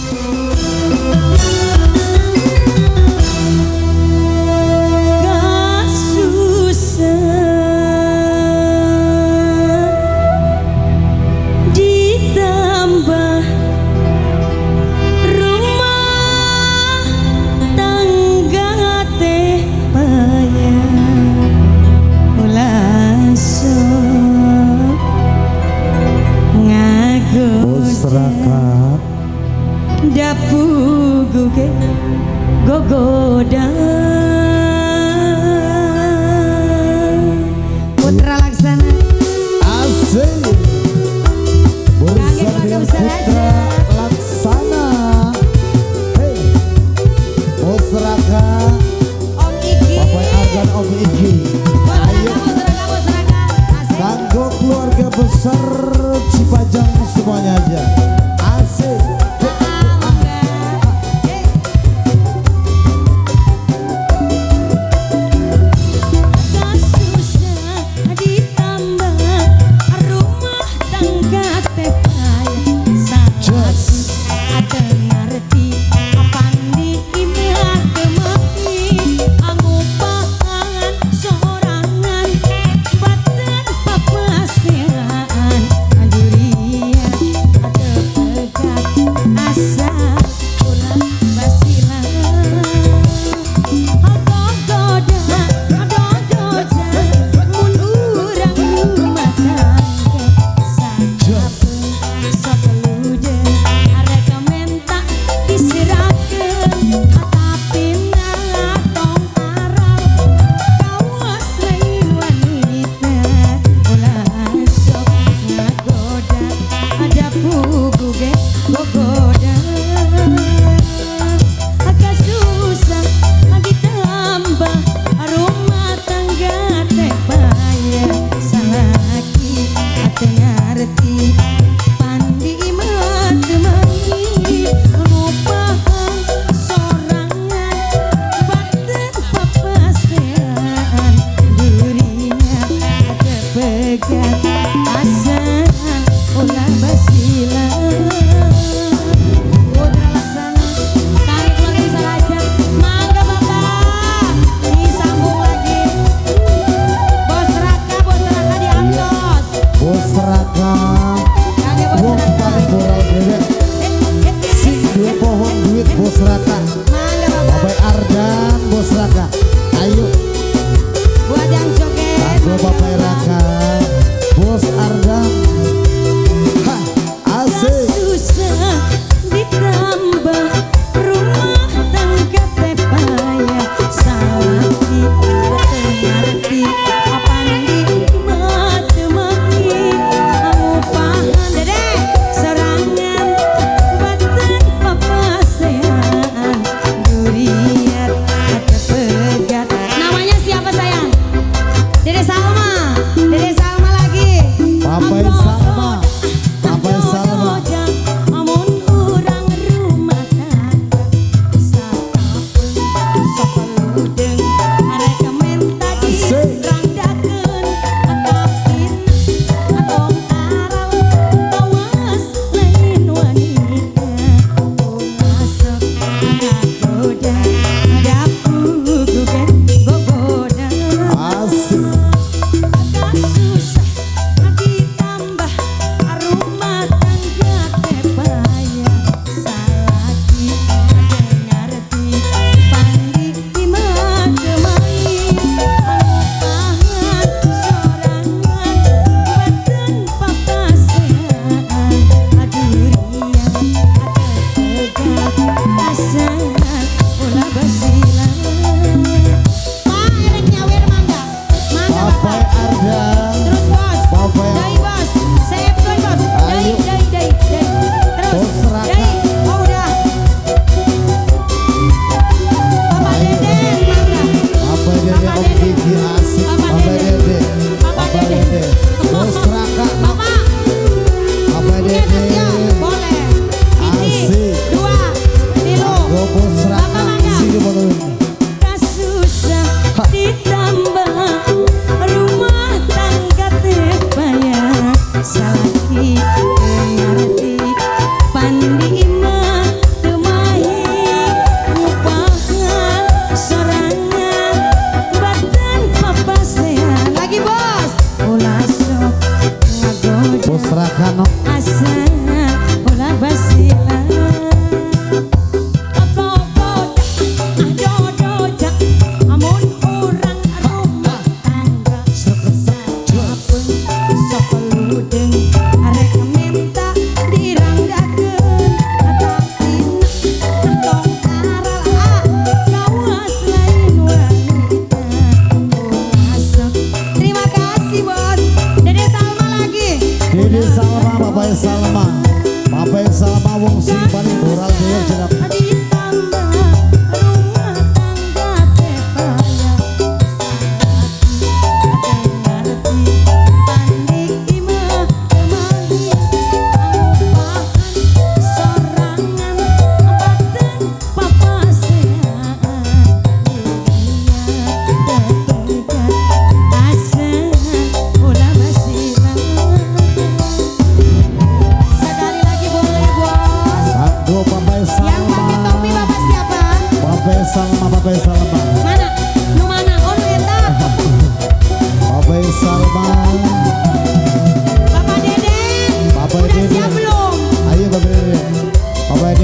Dapuguge gogoda Putra Laksana asik bersama Putra Laksana. Hey Musraka Om Iki Bapak Argan Om Iki ayo kanggo keluarga besar Cipajang semuanya aja asik.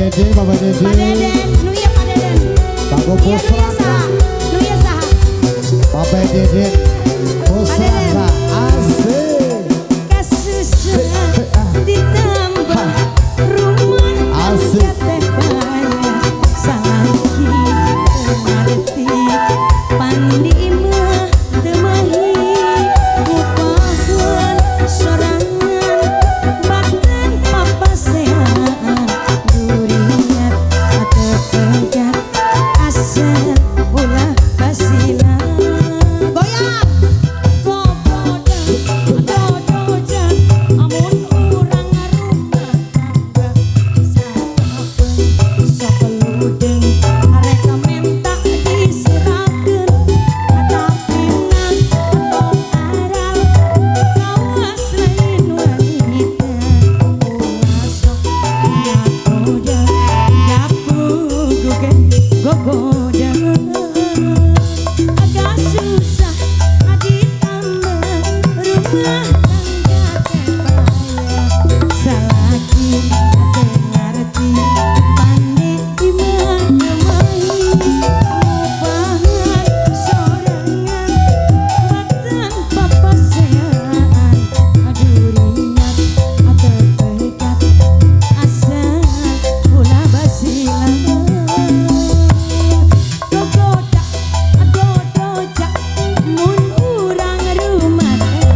Dede, Bapak Dede. Pak Deden, nu iya Pak Deden. Pak Gopo Iya, Seraka. nu iya saha. Bapak Dede, Seraka. Asik. Kesusah ditambah rumah Asik. teh banyak salaki ngerti pandi mah temahi ngupahan sorangan bahkan papasehan duringat atau pegat asal ulah basilan goyang agak susah ditambah rumah tangga teh salaki teh ngarti pandi imah temahi ngupahan sorangan batan papasehan aduringat atau pegat asal ulah basilan gogoda adodoja mun urang rumah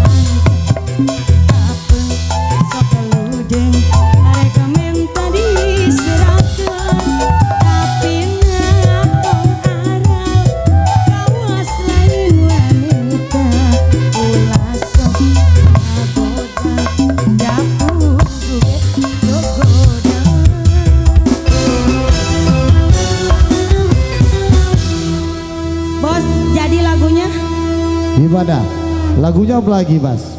apeng sok ludeng areka minta diserahkeun tapi ngapong aral kawas lain wanita ulah sok ngagoda dapur gogoda. Bos, jadi lagunya? Gimana? Lagunya apa lagi, Mas?